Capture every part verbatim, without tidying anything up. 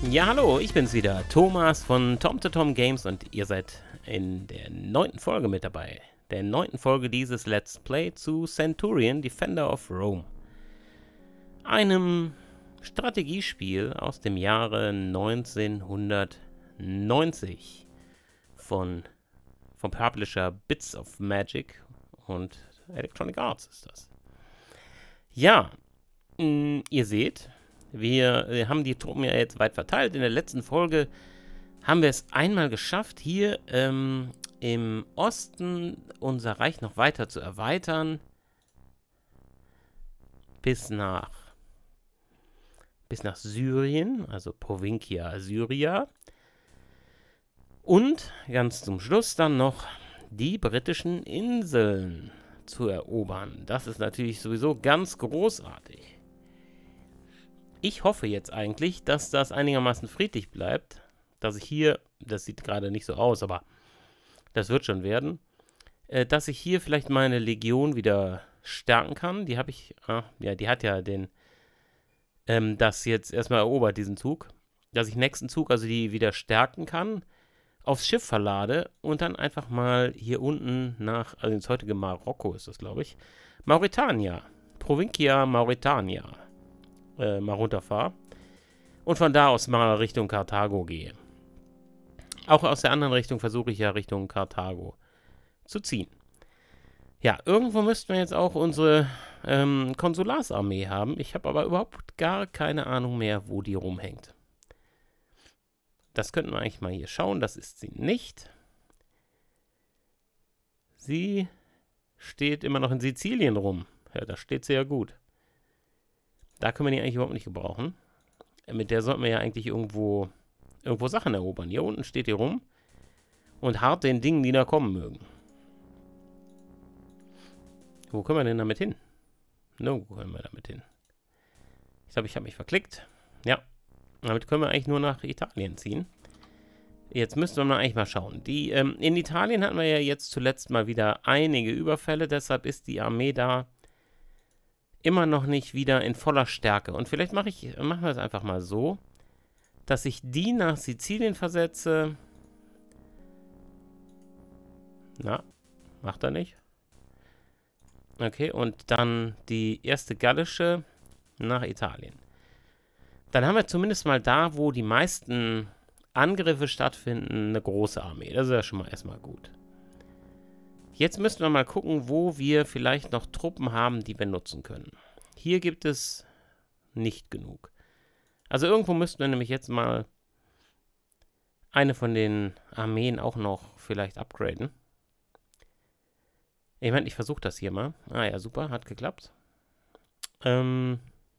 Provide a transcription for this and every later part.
Ja, hallo, ich bin's wieder, Thomas von Tom to Tom Games und ihr seid in der neunten Folge mit dabei. Der neunten Folge dieses Let's Play zu Centurion, Defender of Rome. Einem Strategiespiel aus dem Jahre neunzehnhundertneunzig von, vom Publisher Bits of Magic und Electronic Arts ist das. Ja, mh, ihr seht, wir, wir haben die Truppen ja jetzt weit verteilt. In der letzten Folge haben wir es einmal geschafft, hier ähm, im Osten unser Reich noch weiter zu erweitern. Bis nach, bis nach Syrien, also Provincia Syria. Und ganz zum Schluss dann noch die britischen Inseln zu erobern. Das ist natürlich sowieso ganz großartig. Ich hoffe jetzt eigentlich, dass das einigermaßen friedlich bleibt. Dass ich hier, das sieht gerade nicht so aus, aber das wird schon werden, äh, dass ich hier vielleicht meine Legion wieder stärken kann. Die habe ich, ah, ja, die hat ja den, ähm, das jetzt erstmal erobert, diesen Zug. Dass ich nächsten Zug, also die wieder stärken kann, aufs Schiff verlade und dann einfach mal hier unten nach, also ins heutige Marokko ist das, glaube ich, Mauretania, Provincia Mauretania. Äh, mal runterfahre und von da aus mal Richtung Karthago gehe. Auch aus der anderen Richtung versuche ich ja Richtung Karthago zu ziehen. Ja, irgendwo müssten wir jetzt auch unsere ähm, Konsularsarmee haben. Ich habe aber überhaupt gar keine Ahnung mehr, wo die rumhängt. Das könnten wir eigentlich mal hier schauen. Das ist sie nicht. Sie steht immer noch in Sizilien rum. Ja, da steht sie ja gut. Da können wir die eigentlich überhaupt nicht gebrauchen. Mit der sollten wir ja eigentlich irgendwo, irgendwo Sachen erobern. Hier unten steht die rum und harrt den Dingen, die da kommen mögen. Wo können wir denn damit hin? Nirgendwo können wir damit hin. Ich glaube, ich habe mich verklickt. Ja, damit können wir eigentlich nur nach Italien ziehen. Jetzt müssten wir mal eigentlich mal schauen. Die, ähm, in Italien hatten wir ja jetzt zuletzt mal wieder einige Überfälle. Deshalb ist die Armee da immer noch nicht wieder in voller Stärke. Und vielleicht mache ich, machen wir es einfach mal so, dass ich die nach Sizilien versetze. Na, macht er nicht. Okay, und dann die erste gallische nach Italien. Dann haben wir zumindest mal da, wo die meisten Angriffe stattfinden, eine große Armee. Das ist ja schon mal erstmal gut. Jetzt müssen wir mal gucken, wo wir vielleicht noch Truppen haben, die wir nutzen können. Hier gibt es nicht genug. Also irgendwo müssten wir nämlich jetzt mal eine von den Armeen auch noch vielleicht upgraden. Ich meine, ich versuche das hier mal. Ah ja, super, hat geklappt. Ähm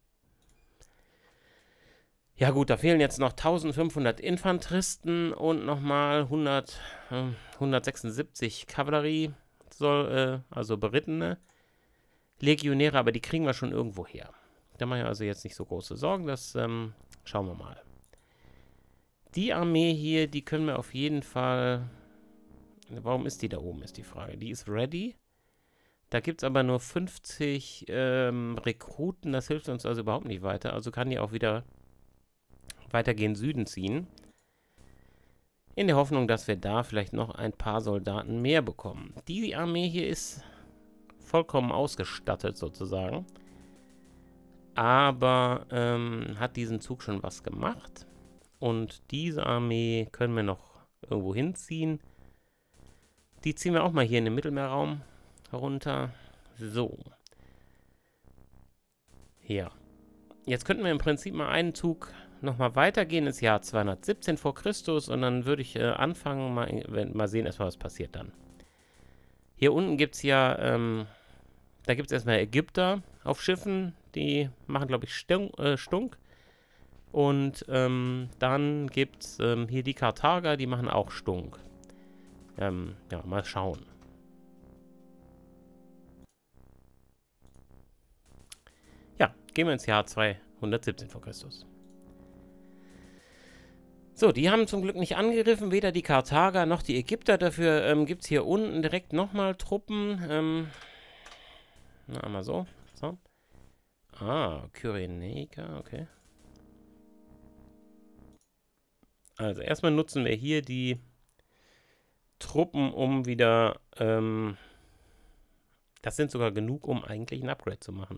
ja gut, da fehlen jetzt noch eintausendfünfhundert Infanteristen und nochmal hundert, äh, hundertsechsundsiebzig Kavallerie. Soll, äh, also berittene Legionäre, aber die kriegen wir schon irgendwo her. Da mache ich also jetzt nicht so große Sorgen, das ähm, schauen wir mal. Die Armee hier, die können wir auf jeden Fall... Warum ist die da oben, ist die Frage. Die ist ready. Da gibt es aber nur fünfzig ähm, Rekruten, das hilft uns also überhaupt nicht weiter. Also kann die auch wieder weiter gen Süden ziehen. In der Hoffnung, dass wir da vielleicht noch ein paar Soldaten mehr bekommen. Die Armee hier ist vollkommen ausgestattet sozusagen. Aber ähm, hat diesen Zug schon was gemacht. Und diese Armee können wir noch irgendwo hinziehen. Die ziehen wir auch mal hier in den Mittelmeerraum runter. So. Ja. Jetzt könnten wir im Prinzip mal einen Zug nochmal weitergehen ins Jahr zweihundertsiebzehn vor Christus und dann würde ich äh, anfangen, mal, mal sehen erstmal, was passiert dann. Hier unten gibt es ja, ähm, da gibt es erstmal Ägypter auf Schiffen, die machen, glaube ich, Stunk, äh, Stunk. Und ähm, dann gibt es ähm, hier die Karthager, die machen auch Stunk. Ähm, ja, mal schauen. Ja, gehen wir ins Jahr zweihundertsiebzehn vor Christus. So, die haben zum Glück nicht angegriffen, weder die Karthager noch die Ägypter. Dafür ähm, gibt es hier unten direkt nochmal Truppen. Ähm, na, einmal so. so. Ah, Kyrenaica, okay. Also erstmal nutzen wir hier die Truppen, um wieder, ähm, das sind sogar genug, um eigentlich ein Upgrade zu machen.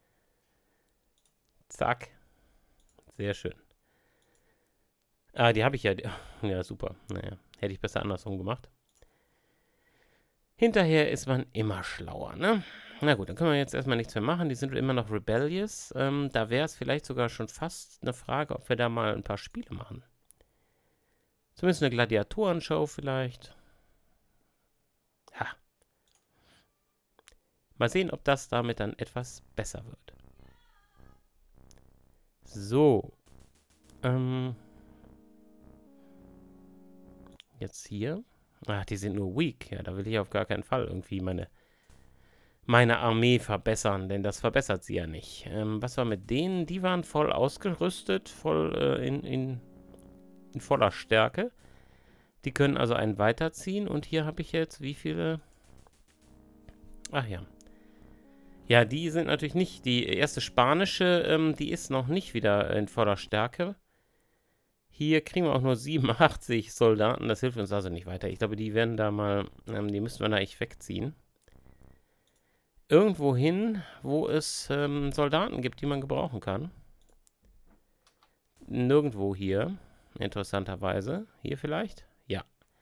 Zack. Sehr schön. Ah, die habe ich ja. Ja, super. Naja, hätte ich besser andersrum gemacht. Hinterher ist man immer schlauer, ne? Na gut, dann können wir jetzt erstmal nichts mehr machen. Die sind immer noch rebellious. Ähm, da wäre es vielleicht sogar schon fast eine Frage, ob wir da mal ein paar Spiele machen. Zumindest eine Gladiatorenshow vielleicht. Ja. Mal sehen, ob das damit dann etwas besser wird. So. Ähm. Jetzt hier. Ach, die sind nur weak. Ja, da will ich auf gar keinen Fall irgendwie meine, meine Armee verbessern, denn das verbessert sie ja nicht. Ähm, was war mit denen? Die waren voll ausgerüstet, voll äh, in, in, in voller Stärke. Die können also einen weiterziehen. Und hier habe ich jetzt wie viele? Ach ja. Ja, die sind natürlich nicht. Die erste spanische, ähm, die ist noch nicht wieder in voller Stärke. Hier kriegen wir auch nur siebenundachtzig Soldaten. Das hilft uns also nicht weiter. Ich glaube, die werden da mal, ähm, die müssen wir da echt wegziehen. Irgendwo hin, wo es ähm, Soldaten gibt, die man gebrauchen kann. Nirgendwo hier, interessanterweise. Hier vielleicht? Ja.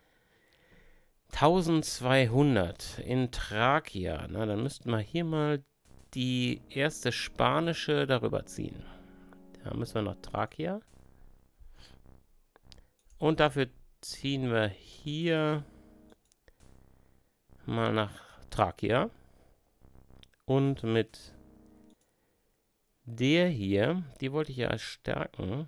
eintausendzweihundert in Thrakia. Na, dann müssten wir hier mal die erste spanische darüber ziehen. Da müssen wir nach Thrakia. Und dafür ziehen wir hier mal nach Thrakia. Und mit der hier, die wollte ich ja stärken.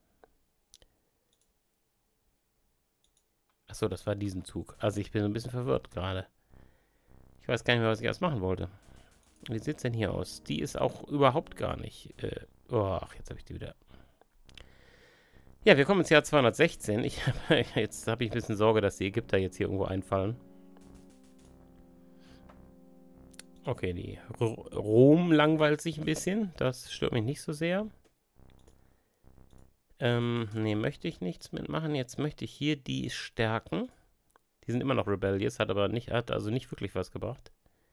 Achso, das war diesen Zug. Also ich bin so ein bisschen verwirrt gerade. Ich weiß gar nicht mehr, was ich erst machen wollte. Wie sieht es denn hier aus? Die ist auch überhaupt gar nicht... Äh, oh, jetzt habe ich die wieder... Ja, wir kommen ins Jahr zweihundertsechzehn. Ich, jetzt habe ich ein bisschen Sorge, dass die Ägypter jetzt hier irgendwo einfallen. Okay, die Rom langweilt sich ein bisschen. Das stört mich nicht so sehr. Ähm, nee, möchte ich nichts mitmachen. Jetzt möchte ich hier die stärken. Die sind immer noch rebellious, hat aber nicht, hat also nicht wirklich was gebracht.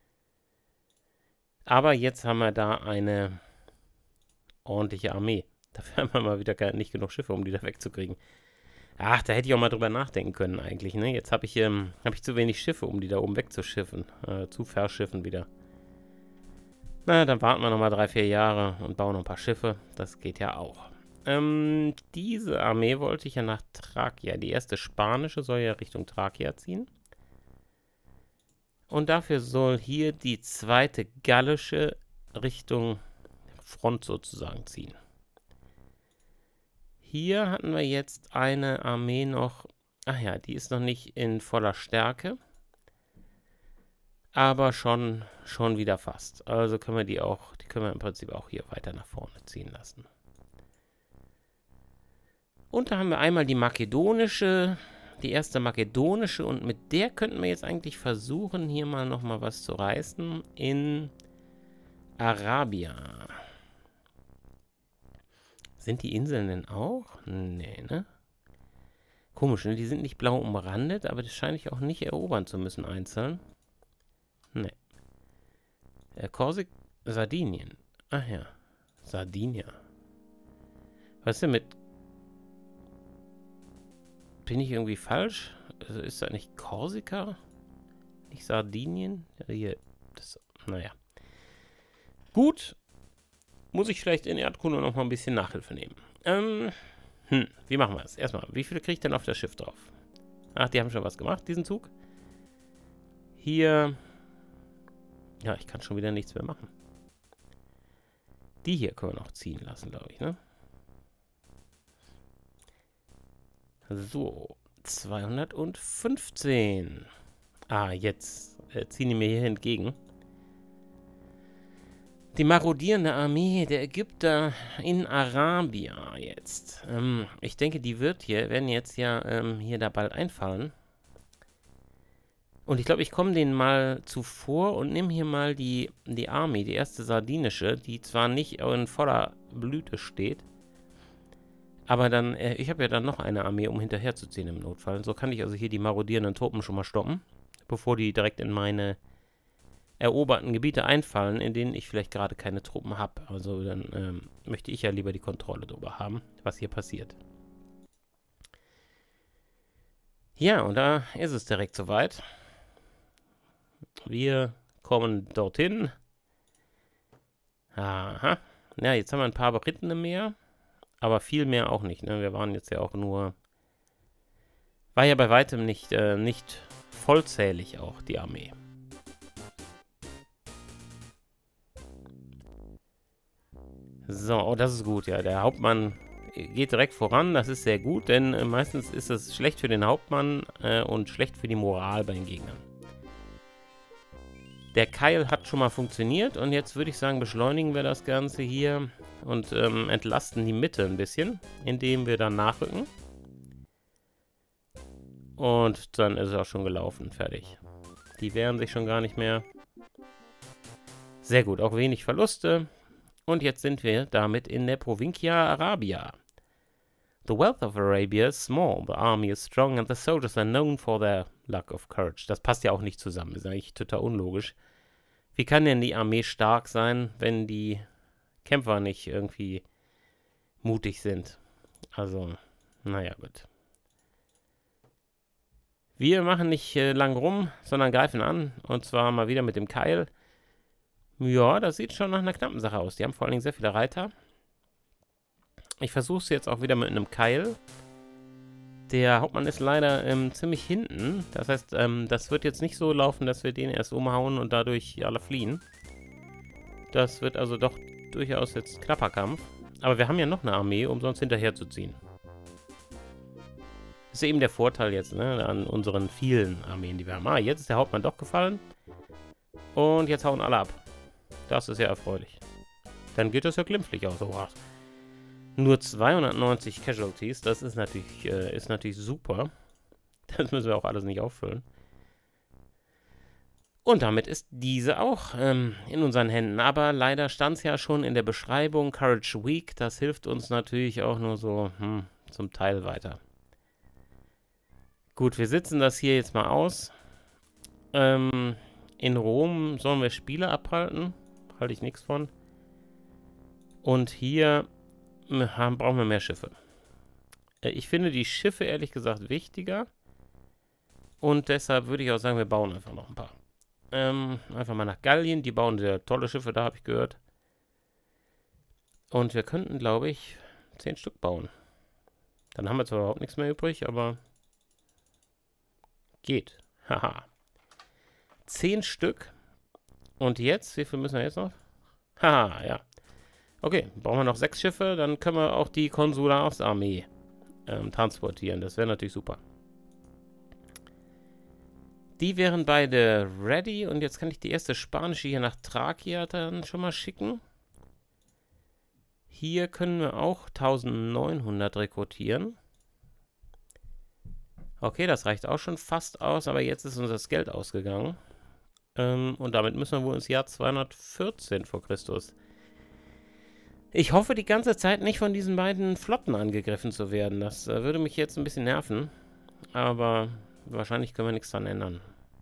Aber jetzt haben wir da eine ordentliche Armee. Dafür haben wir mal wieder gar nicht genug Schiffe, um die da wegzukriegen. Ach, da hätte ich auch mal drüber nachdenken können eigentlich, ne? Jetzt habe ich, ähm, hab ich zu wenig Schiffe, um die da oben wegzuschiffen. Äh, zu verschiffen wieder. Na, dann warten wir nochmal drei, vier Jahre und bauen noch ein paar Schiffe. Das geht ja auch. Ähm, diese Armee wollte ich ja nach Thrakia. Die erste spanische soll ja Richtung Thrakia ziehen. Und dafür soll hier die zweite gallische Richtung Front sozusagen ziehen. Hier hatten wir jetzt eine Armee noch, ach ja, die ist noch nicht in voller Stärke, aber schon, schon wieder fast. Also können wir die auch, die können wir im Prinzip auch hier weiter nach vorne ziehen lassen. Und da haben wir einmal die makedonische, die erste makedonische und mit der könnten wir jetzt eigentlich versuchen, hier mal nochmal was zu reißen in Arabia. Sind die Inseln denn auch? Nee, ne? Komisch, ne? Die sind nicht blau umrandet, aber das scheine ich auch nicht erobern zu müssen einzeln. Nee. Äh, Korsik, Sardinien. Ach ja, Sardinia. Was ist denn mit... Bin ich irgendwie falsch? Also ist da nicht Korsika? Nicht Sardinien? Ja, hier, das... Naja. Gut. Muss ich vielleicht in Erdkunde noch mal ein bisschen Nachhilfe nehmen. Ähm, hm, wie machen wir es? Erstmal, wie viele kriege ich denn auf das Schiff drauf? Ach, die haben schon was gemacht, diesen Zug. Hier. Ja, ich kann schon wieder nichts mehr machen. Die hier können wir noch ziehen lassen, glaube ich, ne? So, zweihundertfünfzehn. Ah, jetzt äh, ziehen die mir hier entgegen. Die marodierende Armee der Ägypter in Arabia jetzt. Ähm, ich denke, die wird hier, werden jetzt ja ähm, hier da bald einfallen. Und ich glaube, ich komme denen mal zuvor und nehme hier mal die, die Armee, die erste sardinische, die zwar nicht in voller Blüte steht, Aber dann, äh, ich habe ja dann noch eine Armee, um hinterherzuziehen im Notfall. So kann ich also hier die marodierenden Truppen schon mal stoppen, bevor die direkt in meine eroberten Gebiete einfallen, in denen ich vielleicht gerade keine Truppen habe. Also dann ähm, möchte ich ja lieber die Kontrolle darüber haben, was hier passiert. Ja, und da ist es direkt soweit. Wir kommen dorthin. Aha. Ja, jetzt haben wir ein paar Berittene mehr. Aber viel mehr auch nicht, ne? Wir waren jetzt ja auch nur... War ja bei weitem nicht, äh, nicht vollzählig auch, die Armee. So, oh, das ist gut, ja. Der Hauptmann geht direkt voran, das ist sehr gut, denn äh, meistens ist es schlecht für den Hauptmann äh, und schlecht für die Moral bei den Gegnern. Der Keil hat schon mal funktioniert und jetzt würde ich sagen, beschleunigen wir das Ganze hier und ähm, entlasten die Mitte ein bisschen, indem wir dann nachrücken. Und dann ist es auch schon gelaufen, fertig. Die wehren sich schon gar nicht mehr. Sehr gut, auch wenig Verluste. Und jetzt sind wir damit in der Provincia Arabia. The wealth of Arabia is small, the army is strong and the soldiers are known for their lack of courage. Das passt ja auch nicht zusammen, das ist eigentlich total unlogisch. Wie kann denn die Armee stark sein, wenn die Kämpfer nicht irgendwie mutig sind? Also, naja, gut. Wir machen nicht äh, lang rum, sondern greifen an. Und zwar mal wieder mit dem Keil. Ja, das sieht schon nach einer knappen Sache aus. Die haben vor allen Dingen sehr viele Reiter. Ich versuche es jetzt auch wieder mit einem Keil. Der Hauptmann ist leider ähm, ziemlich hinten. Das heißt, ähm, das wird jetzt nicht so laufen, dass wir den erst umhauen und dadurch alle fliehen. Das wird also doch durchaus jetzt ein knapper Kampf. Aber wir haben ja noch eine Armee, um sonst hinterherzuziehen. Das ist eben der Vorteil jetzt, ne, an unseren vielen Armeen, die wir haben. Ah, jetzt ist der Hauptmann doch gefallen. Und jetzt hauen alle ab. Das ist ja erfreulich. Dann geht das ja glimpflich aus. Oh, nur zweihundertneunzig Casualties, das ist natürlich, äh, ist natürlich super. Das müssen wir auch alles nicht auffüllen. Und damit ist diese auch ähm, in unseren Händen. Aber leider stand es ja schon in der Beschreibung, Courage Weak. Das hilft uns natürlich auch nur so hm, zum Teil weiter. Gut, wir sitzen das hier jetzt mal aus. Ähm, in Rom sollen wir Spiele abhalten. Halte ich nichts von. Und hier haben, brauchen wir mehr Schiffe. Äh, ich finde die Schiffe ehrlich gesagt wichtiger. Und deshalb würde ich auch sagen, wir bauen einfach noch ein paar. Ähm, einfach mal nach Gallien. Die bauen sehr tolle Schiffe, da habe ich gehört. Und wir könnten, glaube ich, zehn Stück bauen. Dann haben wir zwar überhaupt nichts mehr übrig, aber geht. Haha. Zehn Stück. Und jetzt, wie viel müssen wir jetzt noch? Haha, ja. Okay, brauchen wir noch sechs Schiffe, dann können wir auch die Konsularsarmee ähm, transportieren. Das wäre natürlich super. Die wären beide ready und jetzt kann ich die erste spanische hier nach Thrakia dann schon mal schicken. Hier können wir auch eintausendneunhundert rekrutieren. Okay, das reicht auch schon fast aus, aber jetzt ist uns das Geld ausgegangen. Ähm, und damit müssen wir wohl ins Jahr zweihundertvierzehn vor Christus. Ich hoffe die ganze Zeit nicht von diesen beiden Flotten angegriffen zu werden. Das äh, würde mich jetzt ein bisschen nerven. Aber wahrscheinlich können wir nichts dran ändern.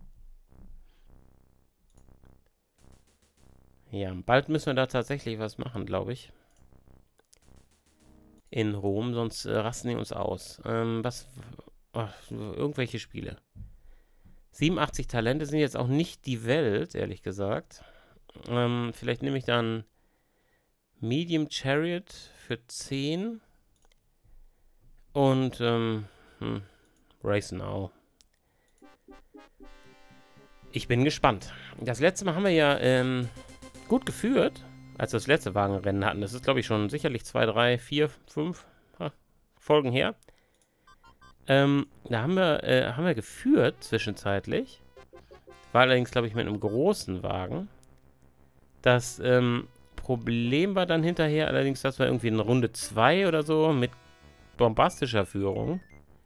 Ja, bald müssen wir da tatsächlich was machen, glaube ich. In Rom, sonst äh, rasten die uns aus. Ähm, was... Ach, irgendwelche Spiele. siebenundachtzig Talente sind jetzt auch nicht die Welt, ehrlich gesagt. Ähm, vielleicht nehme ich dann Medium Chariot für zehn. Und, ähm, hm, Race Now. Ich bin gespannt. Das letzte Mal haben wir ja, ähm, gut geführt, als wir das letzte Wagenrennen hatten. Das ist, glaube ich, schon sicherlich zwei, drei, vier, fünf ha, Folgen her. Ähm, da haben wir, äh, haben wir geführt zwischenzeitlich. War allerdings, glaube ich, mit einem großen Wagen. Das ähm, Problem war dann hinterher allerdings, dass wir irgendwie in Runde zwei oder so mit bombastischer Führung.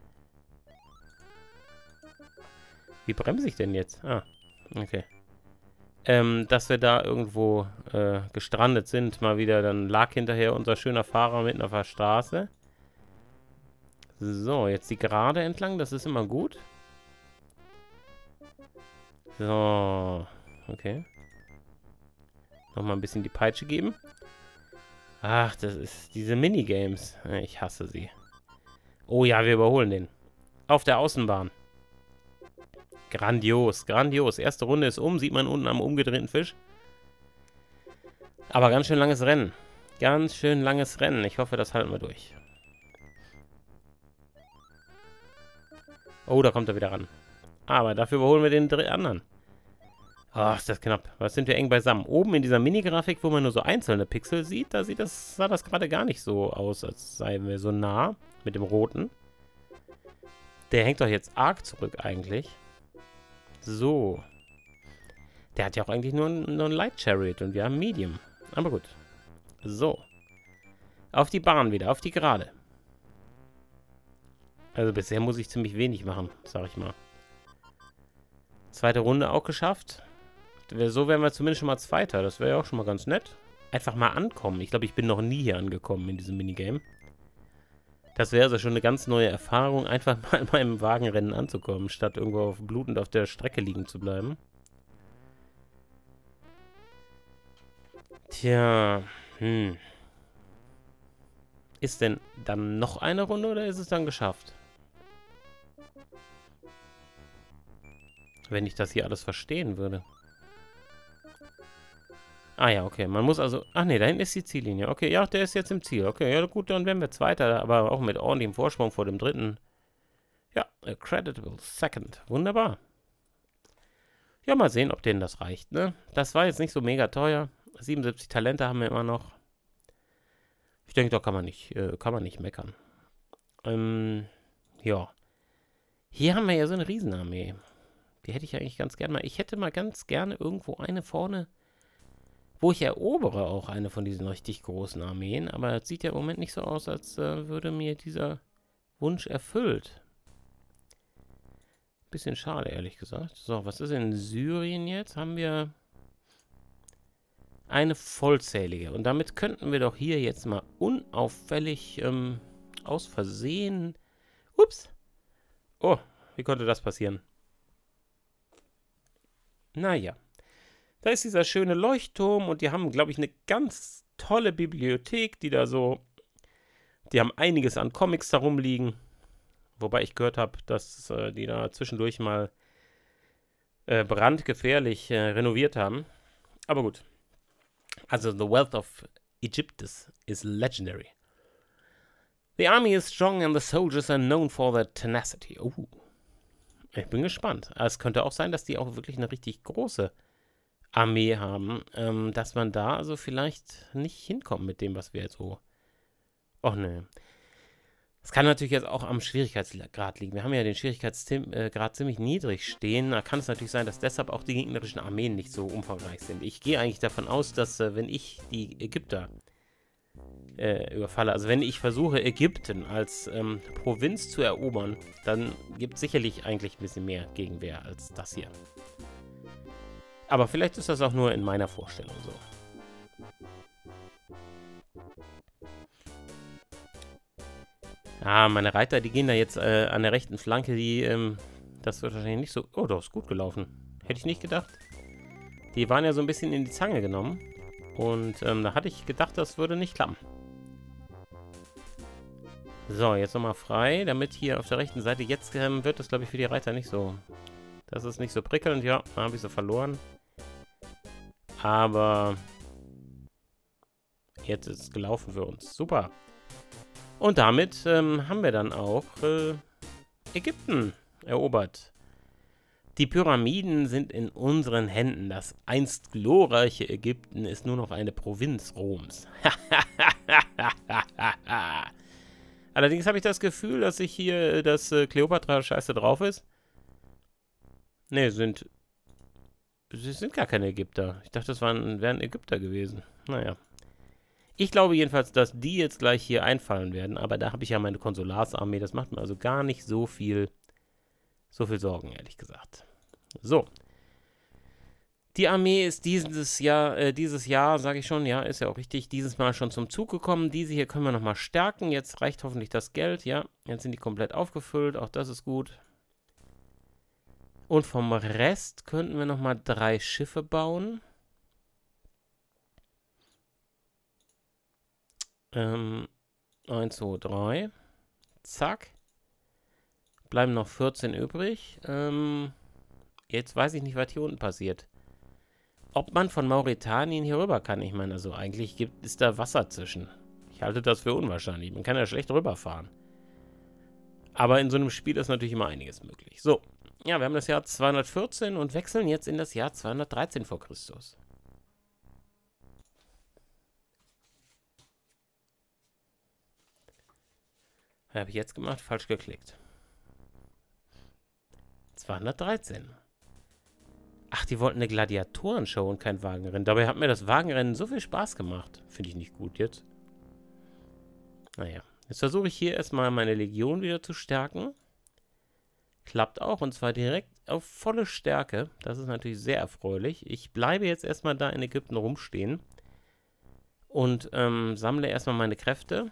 Wie bremse ich denn jetzt? Ah, okay. Ähm, dass wir da irgendwo äh, gestrandet sind. Mal wieder, dann lag hinterher unser schöner Fahrer mitten auf der Straße. So, jetzt die Gerade entlang. Das ist immer gut. So. Okay. Nochmal ein bisschen die Peitsche geben. Ach, das ist diese Minigames. Ich hasse sie. Oh ja, wir überholen den. Auf der Außenbahn. Grandios, grandios. Erste Runde ist um. Sieht man unten am umgedrehten Fisch. Aber ganz schön langes Rennen. Ganz schön langes Rennen. Ich hoffe, das halten wir durch. Oh, da kommt er wieder ran. Aber dafür überholen wir den anderen. Ach, ist das knapp. Was sind wir eng beisammen? Oben in dieser Mini-Grafik, wo man nur so einzelne Pixel sieht, da sieht das, sah das gerade gar nicht so aus, als seien wir so nah mit dem Roten. Der hängt doch jetzt arg zurück eigentlich. So. Der hat ja auch eigentlich nur ein, nur ein Light Chariot und wir haben Medium. Aber gut. So. Auf die Bahn wieder, auf die Gerade. Also bisher muss ich ziemlich wenig machen, sag ich mal. Zweite Runde auch geschafft. So wären wir zumindest schon mal Zweiter. Das wäre ja auch schon mal ganz nett. Einfach mal ankommen. Ich glaube, ich bin noch nie hier angekommen in diesem Minigame. Das wäre also schon eine ganz neue Erfahrung, einfach mal in meinem Wagenrennen anzukommen, statt irgendwo auf, blutend auf der Strecke liegen zu bleiben. Tja, hm. Ist denn dann noch eine Runde oder ist es dann geschafft? Wenn ich das hier alles verstehen würde. Ah ja, okay. Man muss also... Ach nee, da hinten ist die Ziellinie. Okay, ja, der ist jetzt im Ziel. Okay, ja gut, dann werden wir Zweiter, aber auch mit ordentlichem Vorsprung vor dem Dritten. Ja, a creditable second. Wunderbar. Ja, mal sehen, ob denen das reicht, ne? Das war jetzt nicht so mega teuer. siebenundsiebzig Talente haben wir immer noch. Ich denke, da kann man nicht, äh, kann man nicht meckern. Ähm, ja. Hier haben wir ja so eine Riesenarmee. Die hätte ich eigentlich ganz gerne mal. Ich hätte mal ganz gerne irgendwo eine vorne, wo ich erobere auch eine von diesen richtig großen Armeen. Aber es sieht ja im Moment nicht so aus, als äh, würde mir dieser Wunsch erfüllt. Bisschen schade, ehrlich gesagt. So, was ist in Syrien jetzt? Haben wir eine vollzählige. Und damit könnten wir doch hier jetzt mal unauffällig ähm, aus Versehen... Ups. Oh, wie konnte das passieren? Naja. Da ist dieser schöne Leuchtturm und die haben, glaube ich, eine ganz tolle Bibliothek, die da so... Die haben einiges an Comics da rumliegen. Wobei ich gehört habe, dass äh, die da zwischendurch mal äh, brandgefährlich äh, renoviert haben. Aber gut. Also, the wealth of Egyptus is legendary. The army is strong and the soldiers are known for their tenacity. Oh. Ich bin gespannt. Es könnte auch sein, dass die auch wirklich eine richtig große Armee haben. Ähm, dass man da also vielleicht nicht hinkommt mit dem, was wir jetzt so... Och, ne. Es kann natürlich jetzt auch am Schwierigkeitsgrad liegen. Wir haben ja den Schwierigkeitsgrad ziemlich niedrig stehen. Da kann es natürlich sein, dass deshalb auch die gegnerischen Armeen nicht so umfangreich sind. Ich gehe eigentlich davon aus, dass äh, wenn ich die Ägypter äh, überfalle, also wenn ich versuche, Ägypten als ähm, Provinz zu erobern, dann gibt es sicherlich eigentlich ein bisschen mehr Gegenwehr als das hier. Aber vielleicht ist das auch nur in meiner Vorstellung so. Ah, meine Reiter, die gehen da jetzt äh, an der rechten Flanke, die, ähm, das wird wahrscheinlich nicht so... Oh, doch, ist gut gelaufen. Hätte ich nicht gedacht. Die waren ja so ein bisschen in die Zange genommen. Und ähm, da hatte ich gedacht, das würde nicht klappen. So, jetzt nochmal frei, damit hier auf der rechten Seite, jetzt ähm, wird das, glaube ich, für die Reiter nicht so... Das ist nicht so prickelnd, ja, da habe ich sie verloren. Aber jetzt ist es gelaufen für uns. Super. Und damit ähm, haben wir dann auch äh, Ägypten erobert. Die Pyramiden sind in unseren Händen. Das einst glorreiche Ägypten ist nur noch eine Provinz Roms. Allerdings habe ich das Gefühl, dass ich hier, dass äh, Kleopatra scheiße drauf ist. Ne, sind... Sie sind gar keine Ägypter. Ich dachte, das waren, wären Ägypter gewesen. Naja. Ich glaube jedenfalls, dass die jetzt gleich hier einfallen werden, aber da habe ich ja meine Konsularsarmee, das macht mir also gar nicht so viel, so viel Sorgen, ehrlich gesagt. So. Die Armee ist dieses Jahr, äh, dieses Jahr, sage ich schon, ja, ist ja auch richtig, dieses Mal schon zum Zug gekommen. Diese hier können wir nochmal stärken. Jetzt reicht hoffentlich das Geld, ja. Jetzt sind die komplett aufgefüllt, auch das ist gut. Und vom Rest könnten wir nochmal drei Schiffe bauen. Ähm, eins, zwei, drei. Zack. Bleiben noch vierzehn übrig. Ähm, jetzt weiß ich nicht, was hier unten passiert. Ob man von Mauretanien hier rüber kann. Ich meine, also eigentlich gibt, ist da Wasser zwischen. Ich halte das für unwahrscheinlich. Man kann ja schlecht rüberfahren. Aber in so einem Spiel ist natürlich immer einiges möglich. So, ja, wir haben das Jahr zweihundertvierzehn und wechseln jetzt in das Jahr zweihundertdreizehn vor Christus. Was habe ich jetzt gemacht? Falsch geklickt. zweihundertdreizehn. Ach, die wollten eine Gladiatorenshow und kein Wagenrennen. Dabei hat mir das Wagenrennen so viel Spaß gemacht. Finde ich nicht gut jetzt. Naja, jetzt versuche ich hier erstmal meine Legion wieder zu stärken. Klappt auch und zwar direkt auf volle Stärke. Das ist natürlich sehr erfreulich. Ich bleibe jetzt erstmal da in Ägypten rumstehen. Und ähm, sammle erstmal meine Kräfte.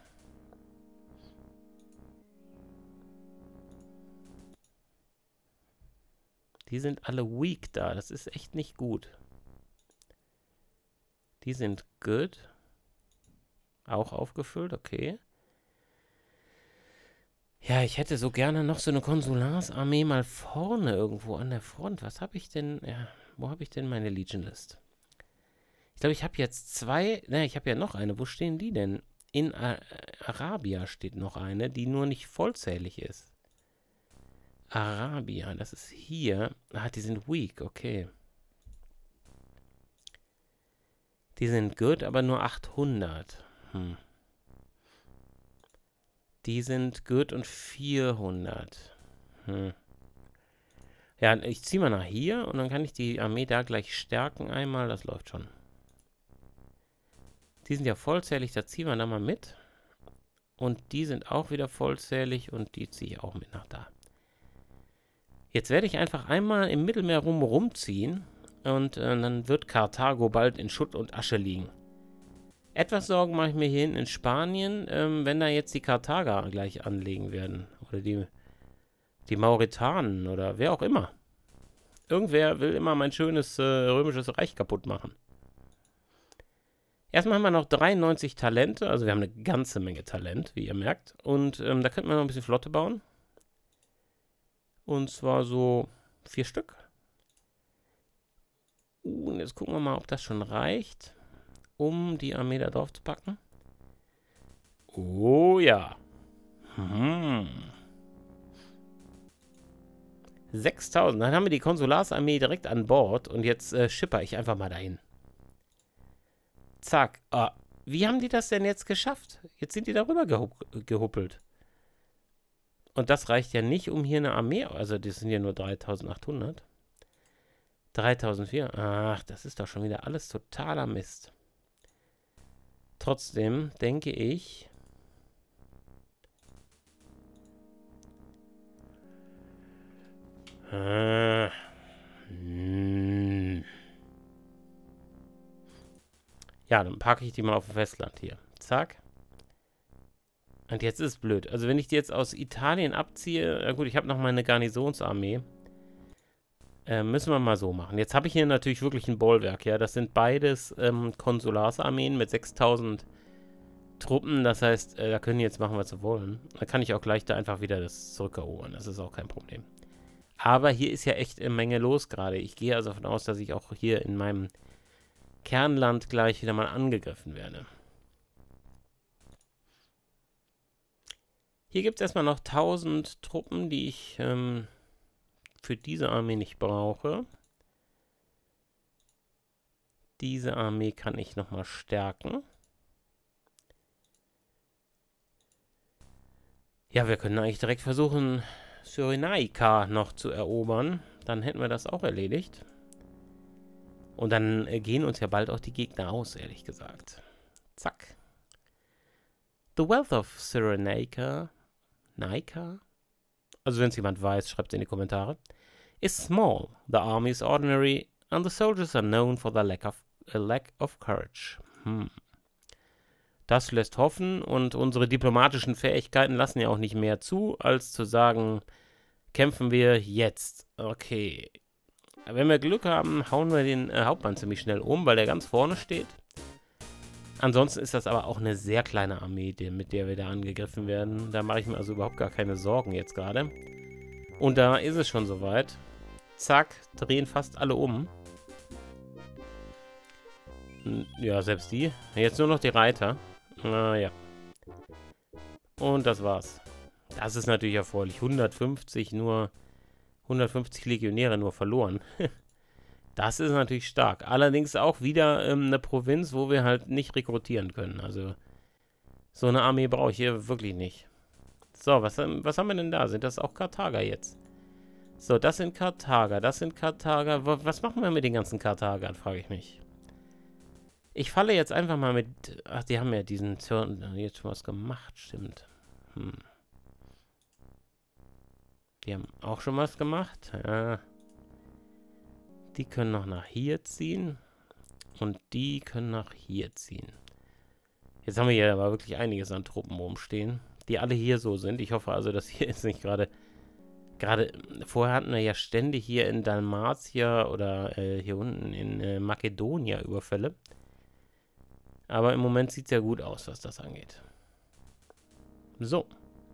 Die sind alle weak da. Das ist echt nicht gut. Die sind good. Auch aufgefüllt, okay. Ja, ich hätte so gerne noch so eine Konsularsarmee mal vorne irgendwo an der Front. Was habe ich denn? Ja, wo habe ich denn meine Legion List? Ich glaube, ich habe jetzt zwei. Ne, ich habe ja noch eine. Wo stehen die denn? In Ar Arabia steht noch eine, die nur nicht vollzählig ist. Arabia, das ist hier. Ah, die sind weak, okay. Die sind good, aber nur achthundert. Hm. Die sind good und vierhundert. Hm. Ja, ich ziehe mal nach hier und dann kann ich die Armee da gleich stärken einmal. Das läuft schon. Die sind ja vollzählig, da ziehen wir da mal mit. Und die sind auch wieder vollzählig und die ziehe ich auch mit nach da. Jetzt werde ich einfach einmal im Mittelmeer rum rumziehen und äh, dann wird Karthago bald in Schutt und Asche liegen. Etwas Sorgen mache ich mir hier hinten in Spanien, ähm, wenn da jetzt die Karthager gleich anlegen werden. Oder die, die Mauretanen oder wer auch immer. Irgendwer will immer mein schönes äh, römisches Reich kaputt machen. Erstmal haben wir noch dreiundneunzig Talente, also wir haben eine ganze Menge Talent, wie ihr merkt. Und ähm, da könnten wir noch ein bisschen Flotte bauen. Und zwar so vier Stück. Uh, und jetzt gucken wir mal, ob das schon reicht, um die Armee da drauf zu packen. Oh ja. Hm. sechstausend. Dann haben wir die Konsularsarmee direkt an Bord. Und jetzt äh, schipper ich einfach mal dahin. Zack. Ah, wie haben die das denn jetzt geschafft? Jetzt sind die darüber gehu gehuppelt. Und das reicht ja nicht, um hier eine Armee... Also das sind ja nur dreitausendachthundert. dreitausendvierhundert. Ach, das ist doch schon wieder alles totaler Mist. Trotzdem denke ich... Äh, hm. Ja, dann packe ich die mal auf dem Festland hier. Zack. Und jetzt ist es blöd. Also wenn ich die jetzt aus Italien abziehe, ja gut, ich habe noch meine Garnisonsarmee. Äh, müssen wir mal so machen. Jetzt habe ich hier natürlich wirklich ein Bollwerk, ja. Das sind beides ähm, Konsularsarmeen mit sechstausend Truppen. Das heißt, äh, da können die jetzt machen, was sie wollen. Da kann ich auch gleich da einfach wieder das zurückerobern. Das ist auch kein Problem. Aber hier ist ja echt eine Menge los gerade. Ich gehe also davon aus, dass ich auch hier in meinem Kernland gleich wieder mal angegriffen werde. Hier gibt es erstmal noch tausend Truppen, die ich ähm, für diese Armee nicht brauche. Diese Armee kann ich nochmal stärken. Ja, wir können eigentlich direkt versuchen, Cyrenaika noch zu erobern. Dann hätten wir das auch erledigt. Und dann äh, gehen uns ja bald auch die Gegner aus, ehrlich gesagt. Zack. The Wealth of Cyrenaika, Naika, also wenn es jemand weiß, schreibt es in die Kommentare, is small. The army is ordinary, And the soldiers are known for their lack of, a lack of courage. Hm. Das lässt hoffen und unsere diplomatischen Fähigkeiten lassen ja auch nicht mehr zu, als zu sagen, kämpfen wir jetzt. Okay. Wenn wir Glück haben, hauen wir den äh, Hauptmann ziemlich schnell um, weil der ganz vorne steht. Ansonsten ist das aber auch eine sehr kleine Armee, die, mit der wir da angegriffen werden. Da mache ich mir also überhaupt gar keine Sorgen jetzt gerade. Und da ist es schon soweit. Zack, drehen fast alle um. Ja, selbst die. Jetzt nur noch die Reiter. Naja. Und das war's. Das ist natürlich erfreulich. hundertfünfzig nur... hundertfünfzig Legionäre nur verloren. Das ist natürlich stark. Allerdings auch wieder ähm, eine Provinz, wo wir halt nicht rekrutieren können. Also so eine Armee brauche ich hier wirklich nicht. So, was, was haben wir denn da? Sind das auch Karthager jetzt? So, das sind Karthager, das sind Karthager. Was machen wir mit den ganzen Karthagern, frage ich mich. Ich falle jetzt einfach mal mit... Ach, die haben ja diesen... Jetzt schon was gemacht, stimmt. Hm. Die haben auch schon was gemacht. Ja. Die können noch nach hier ziehen. Und die können nach hier ziehen. Jetzt haben wir hier aber wirklich einiges an Truppen rumstehen, die alle hier so sind. Ich hoffe also, dass hier jetzt nicht gerade... Gerade vorher hatten wir ja ständig hier in Dalmatia oder äh, hier unten in äh, Makedonia Überfälle. Aber im Moment sieht es ja gut aus, was das angeht. So.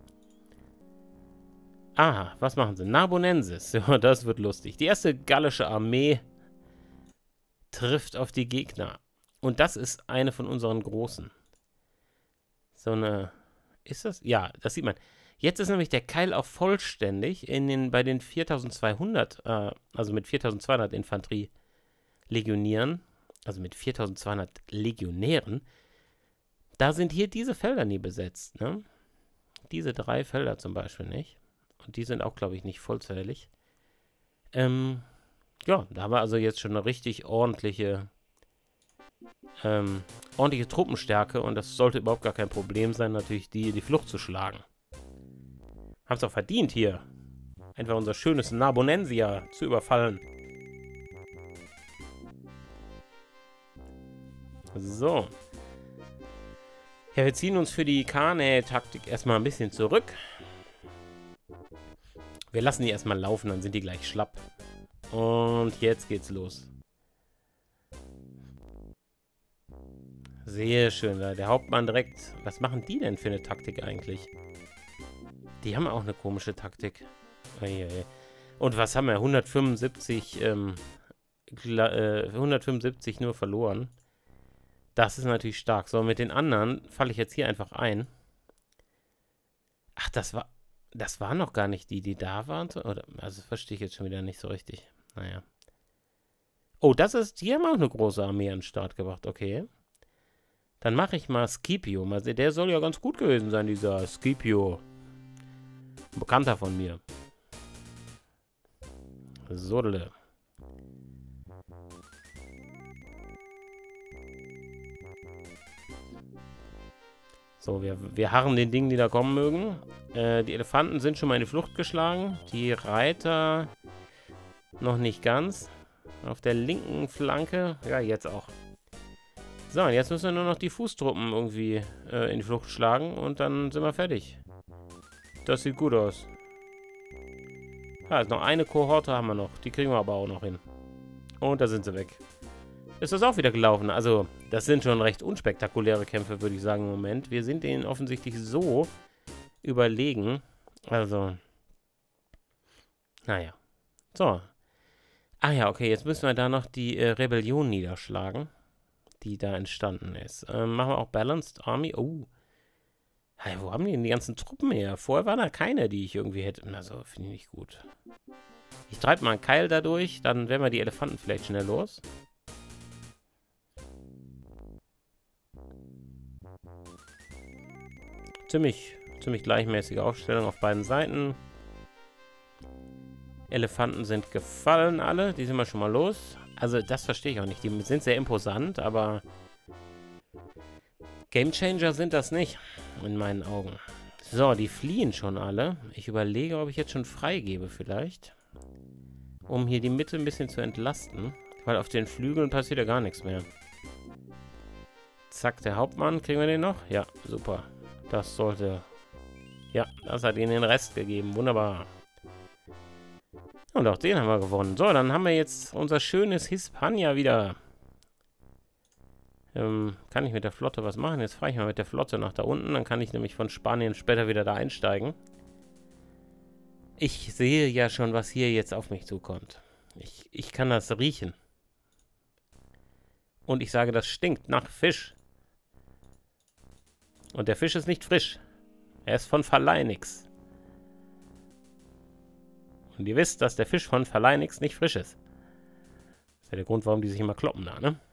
Aha, was machen sie? Narbonensis. Ja, das wird lustig. Die erste gallische Armee trifft auf die Gegner. Und das ist eine von unseren großen. So eine... Ist das? Ja, das sieht man. Jetzt ist nämlich der Keil auch vollständig in den, bei den viertausendzweihundert, äh, also mit viertausendzweihundert Infanterie-Legionären, also mit viertausendzweihundert Legionären, da sind hier diese Felder nie besetzt, ne? Diese drei Felder zum Beispiel nicht. Und die sind auch, glaube ich, nicht vollzählig. Ähm, ja, da haben wir also jetzt schon eine richtig ordentliche, ähm, ordentliche Truppenstärke und das sollte überhaupt gar kein Problem sein, natürlich die, die Flucht zu schlagen. Haben es auch verdient, hier einfach unser schönes Narbonensia zu überfallen. So. Ja, wir ziehen uns für die Cannae-Taktik erstmal ein bisschen zurück. Wir lassen die erstmal laufen, dann sind die gleich schlapp. Und jetzt geht's los. Sehr schön, der Hauptmann direkt. Was machen die denn für eine Taktik eigentlich? Die haben auch eine komische Taktik. Und was haben wir? hundertfünfundsiebzig, ähm, äh, hundertfünfundsiebzig nur verloren. Das ist natürlich stark. So, mit den anderen falle ich jetzt hier einfach ein. Ach, das war... Das waren noch gar nicht die, die da waren. Oder, also, das verstehe ich jetzt schon wieder nicht so richtig. Naja. Oh, das ist... Die haben auch eine große Armee an den Start gebracht. Okay. Dann mache ich mal Scipio. Mal sehen, der soll ja ganz gut gewesen sein, dieser Scipio. Ein Bekannter von mir. Sodele. So, wir, wir harren den Dingen, die da kommen mögen. Äh, die Elefanten sind schon mal in die Flucht geschlagen. Die Reiter noch nicht ganz. Auf der linken Flanke. Ja, jetzt auch. So, und jetzt müssen wir nur noch die Fußtruppen irgendwie äh, in die Flucht schlagen. Und dann sind wir fertig. Das sieht gut aus. Ja, also noch eine Kohorte haben wir noch. Die kriegen wir aber auch noch hin. Und da sind sie weg. Ist das auch wieder gelaufen? Also, das sind schon recht unspektakuläre Kämpfe, würde ich sagen, im Moment. Wir sind denen offensichtlich so überlegen. Also, naja. So. Ah ja, okay, jetzt müssen wir da noch die äh, Rebellion niederschlagen, die da entstanden ist. Ähm, machen wir auch Balanced Army. Oh. Hey, wo haben die denn die ganzen Truppen her? Vorher waren da keine, die ich irgendwie hätte. Also, finde ich nicht gut. Ich treibe mal einen Keil da durch, dann werden wir die Elefanten vielleicht schnell los. Ziemlich, ziemlich gleichmäßige Aufstellung auf beiden Seiten. Elefanten sind gefallen alle. Die sind wir schon mal los. Also, das verstehe ich auch nicht. Die sind sehr imposant, aber Gamechanger sind das nicht, in meinen Augen. So, die fliehen schon alle. Ich überlege, ob ich jetzt schon freigebe vielleicht, um hier die Mitte ein bisschen zu entlasten. Weil auf den Flügeln passiert ja gar nichts mehr. Zack, der Hauptmann. Kriegen wir den noch? Ja, super. Das sollte... Ja, das hat ihnen den Rest gegeben. Wunderbar. Und auch den haben wir gewonnen. So, dann haben wir jetzt unser schönes Hispania wieder. Ähm, kann ich mit der Flotte was machen? Jetzt fahre ich mal mit der Flotte nach da unten. Dann kann ich nämlich von Spanien später wieder da einsteigen. Ich sehe ja schon, was hier jetzt auf mich zukommt. Ich, ich kann das riechen. Und ich sage, das stinkt nach Fisch. Und der Fisch ist nicht frisch. Er ist von Verleinix. Und ihr wisst, dass der Fisch von Verleinix nicht frisch ist. Das ist ja der Grund, warum die sich immer kloppen da, ne?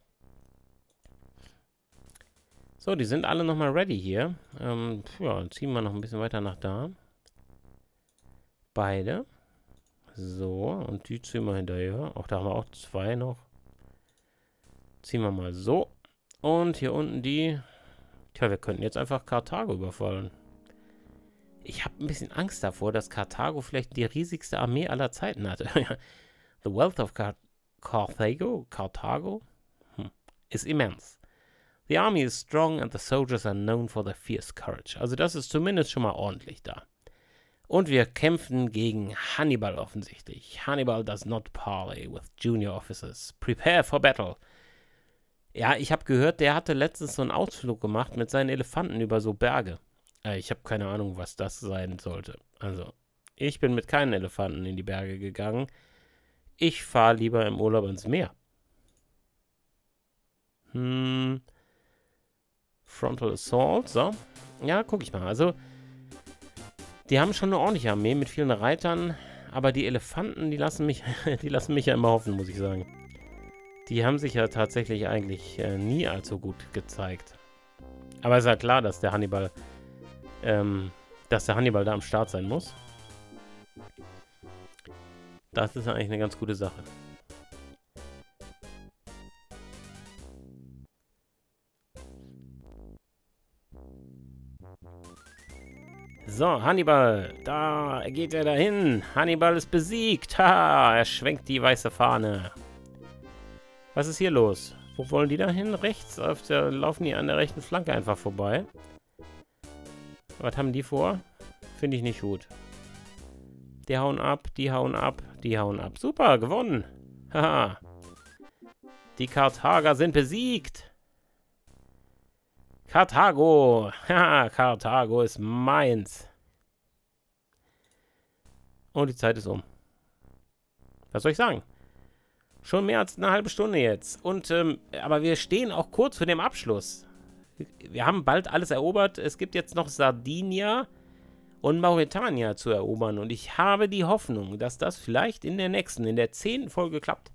So, die sind alle nochmal ready hier. Ähm, ja, dann ziehen wir noch ein bisschen weiter nach da. Beide. So, und die ziehen wir hinterher. Auch da haben wir auch zwei noch. Ziehen wir mal so. Und hier unten die... Tja, wir könnten jetzt einfach Karthago überfallen. Ich habe ein bisschen Angst davor, dass Karthago vielleicht die riesigste Armee aller Zeiten hatte. The wealth of Car Carthago, Karthago hm, is immense. The army is strong and the soldiers are known for their fierce courage. Also das ist zumindest schon mal ordentlich da. Und wir kämpfen gegen Hannibal offensichtlich. Hannibal does not parley with junior officers. Prepare for battle. Ja, ich habe gehört, der hatte letztens so einen Ausflug gemacht mit seinen Elefanten über so Berge. Äh, ich habe keine Ahnung, was das sein sollte. Also, ich bin mit keinen Elefanten in die Berge gegangen. Ich fahre lieber im Urlaub ins Meer. Hm. Frontal Assault, so. Ja, guck ich mal. Also, die haben schon eine ordentliche Armee mit vielen Reitern, aber die Elefanten, die lassen mich, die lassen mich ja immer hoffen, muss ich sagen. Die haben sich ja tatsächlich eigentlich äh, nie allzu gut gezeigt. Aber es ist ja klar, dass der Hannibal, ähm, dass der Hannibal da am Start sein muss. Das ist ja eigentlich eine ganz gute Sache. So, Hannibal, da geht er dahin. Hannibal ist besiegt. Ha, er schwenkt die weiße Fahne. Was ist hier los? Wo wollen die da hin? Rechts? Auf der, laufen die an der rechten Flanke einfach vorbei. Was haben die vor? Finde ich nicht gut. Die hauen ab, die hauen ab, die hauen ab. Super, gewonnen. Haha. Die Karthager sind besiegt. Karthago. Haha, Karthago ist meins. Und die Zeit ist um. Was soll ich sagen? Schon mehr als eine halbe Stunde jetzt. Und, ähm, aber wir stehen auch kurz vor dem Abschluss. Wir haben bald alles erobert. Es gibt jetzt noch Sardinia und Mauretania zu erobern. Und ich habe die Hoffnung, dass das vielleicht in der nächsten, in der zehnten Folge klappt.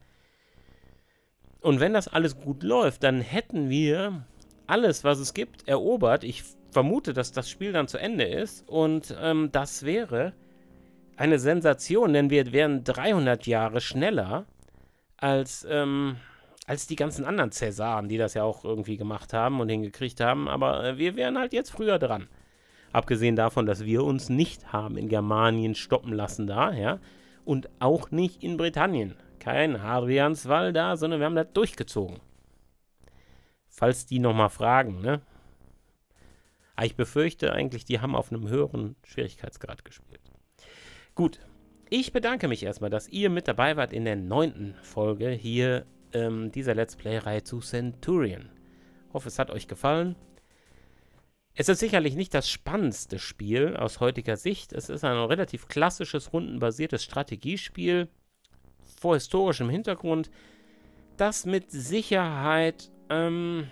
Und wenn das alles gut läuft, dann hätten wir alles, was es gibt, erobert. Ich vermute, dass das Spiel dann zu Ende ist. Und ähm, das wäre eine Sensation, denn wir wären dreihundert Jahre schneller als, ähm, als die ganzen anderen Cäsaren, die das ja auch irgendwie gemacht haben und hingekriegt haben. Aber äh, wir wären halt jetzt früher dran. Abgesehen davon, dass wir uns nicht haben in Germanien stoppen lassen da, ja. Und auch nicht in Britannien. Kein Hadrianswall da, sondern wir haben das durchgezogen. Falls die nochmal fragen, ne. Aber ich befürchte eigentlich, die haben auf einem höheren Schwierigkeitsgrad gespielt. Gut. Ich bedanke mich erstmal, dass ihr mit dabei wart in der neunten Folge hier ähm, dieser Let's Play-Reihe zu Centurion. Ich hoffe, es hat euch gefallen. Es ist sicherlich nicht das spannendste Spiel aus heutiger Sicht. Es ist ein relativ klassisches, rundenbasiertes Strategiespiel vor historischem Hintergrund, das mit Sicherheit ähm,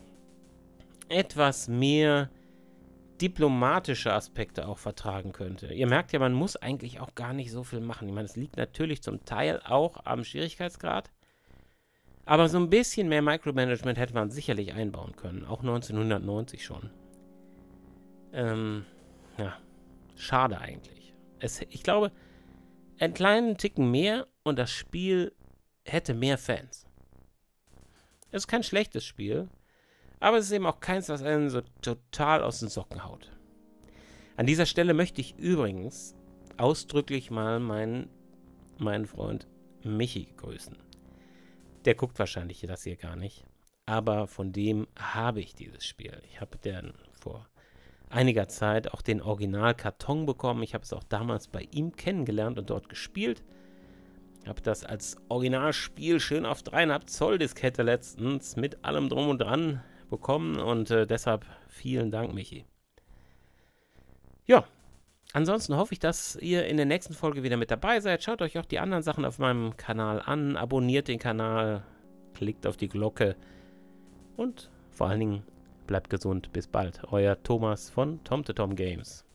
etwas mehr diplomatische Aspekte auch vertragen könnte. Ihr merkt ja, man muss eigentlich auch gar nicht so viel machen. Ich meine, es liegt natürlich zum Teil auch am Schwierigkeitsgrad, aber so ein bisschen mehr Micromanagement hätte man sicherlich einbauen können, auch neunzehnhundertneunzig schon. Ähm, ja, schade eigentlich. Es, ich glaube, einen kleinen Ticken mehr und das Spiel hätte mehr Fans. Es ist kein schlechtes Spiel, aber es ist eben auch keins, was einen so total aus den Socken haut. An dieser Stelle möchte ich übrigens ausdrücklich mal meinen, meinen Freund Michi grüßen. Der guckt wahrscheinlich das hier gar nicht. Aber von dem habe ich dieses Spiel. Ich habe dann vor einiger Zeit auch den Original-Karton bekommen. Ich habe es auch damals bei ihm kennengelernt und dort gespielt. Habe das als Originalspiel schön auf drei Komma fünf Zoll Diskette letztens mit allem drum und dran bekommen. Und äh, deshalb vielen Dank, Michi. Ja, ansonsten hoffe ich, dass ihr in der nächsten Folge wieder mit dabei seid. Schaut euch auch die anderen Sachen auf meinem Kanal an. Abonniert den Kanal. Klickt auf die Glocke. Und vor allen Dingen bleibt gesund. Bis bald. Euer Thomas von TomToTom Games.